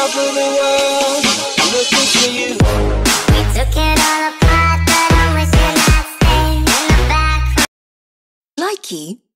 top of the world, looking for you. We took it all apart, but I'm wishing I'd stay in the back. Likey